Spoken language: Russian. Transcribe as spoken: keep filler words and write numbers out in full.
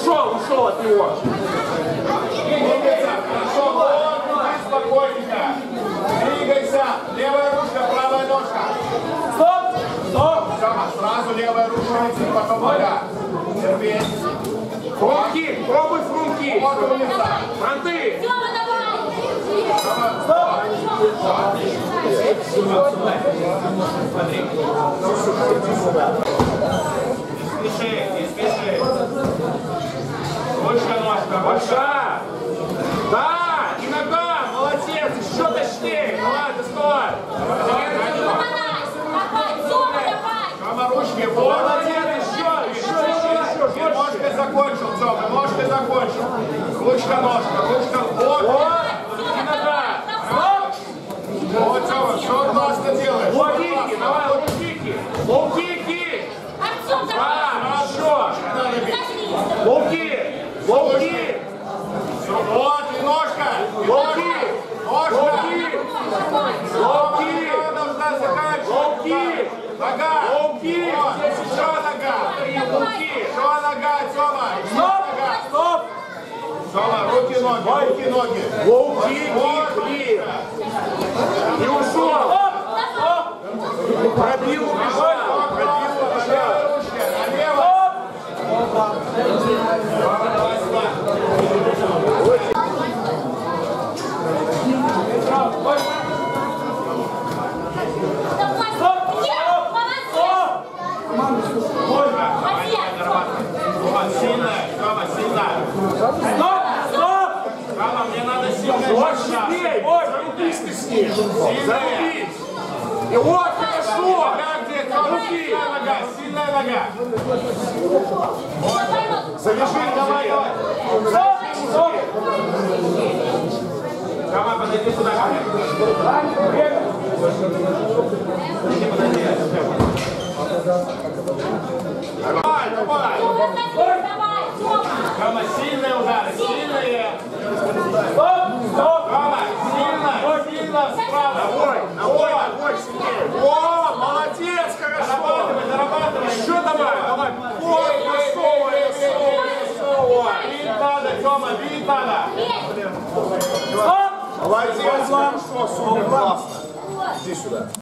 Ушел, ушел от него. Двигайся, хорошо, вот, спокойненько. Двигайся, левая ручка, правая ножка. Стоп, стоп. Сама, сразу левая ручка, потом нога. Терпеть. Фрунки, пробуй фрунки. Вот улица. Фронты. Тёма, давай! Стоп. Не спеши, не спеши. Ручка, ножка, Больша. Да, и нога, молодец, еще точнее. Ну ладно, стой. Давай, Тёма, давай! Тёма, ручки, вот. Молодец, еще, еще, еще, еще, И ножкой закончил, Тёма, ножкой закончил. Ручка, ножка, ручка, вот. Вот, и нога. Стоп. Вот, Тёма, все классно делаешь. Лоу-кики, давай, лоу-кики. Лоу-кики. Артём, давай! Да, еще. Лоу-ки, лоу-ки. Вот, и ножка, и Лоу-ки. ножка. Лоу-ки. Лоу-ки. Должна заканчивать. Лоу-ки. Нога. Лоу-ки. Вот, еще нога. Лоу-ки. Еще нога, Тёма. Еще Стоп, нога. стоп. Тёма, руки, ноги, руки, ноги. Лоу-кики. И ушел. Пробил, убежал. Пробил, убежал. Ручки, налево. Давай! Нет, молодец! Молодец! Сильная, Тёма, сильная. Стоп, стоп. Тёма, мне надо сильная. Очень бей, ой, зарубись ты с ним. Зарубись. И вот, хорошо. Нога где, Тёма? Сильная нога, сильная нога. Давай, вот! Завяжи, давай, давай. Стоп, стоп. Тёма, подойди сюда ко мне. Подойди, подойди. Давай, давай. Тёма, давай! Тёма! Тёма, сильные удары, сильные. Стоп, стоп. Тёма, сильно, сильно справа. Ногой, ногой, ногой сильнее. О, молодец, хорошо. Дорабатывай, дорабатывай. Еще давай, давай. Ой, высовывай, высовывай, высовывай. Бить надо, Тёма, бить надо. Есть! Стоп. Молодец, хорошо, супер, классно. Иди сюда.